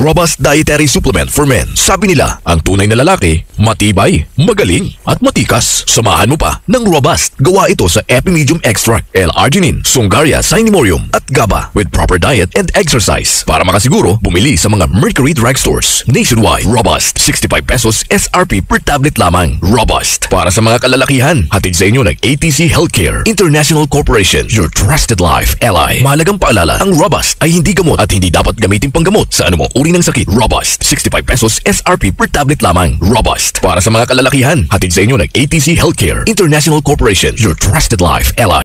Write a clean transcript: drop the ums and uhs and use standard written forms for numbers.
Robust Dietary Supplement for Men. Sabi nila, ang tunay na lalaki, matibay, magaling, at matikas. Samahan mo pa ng Robust. Gawa ito sa Epimedium Extract, L-Arginine, Sungaria Cinnamomum, at GABA with proper diet and exercise. Para makasiguro, bumili sa mga Mercury Drugstores. Nationwide, Robust. 65 pesos SRP per tablet lamang. Robust. Para sa mga kalalakihan, hatid sa inyo ng ATC Healthcare International Corporation. Your trusted life ally. Mahalagang paalala, ang Robust ay hindi gamot at hindi dapat gamitin panggamot sa anumang uri ng sakit. Robust. 65 pesos SRP per tablet lamang. Robust. Para sa mga kalalakihan, hatid sa inyo ng ATC Healthcare International Corporation. Your trusted life ally.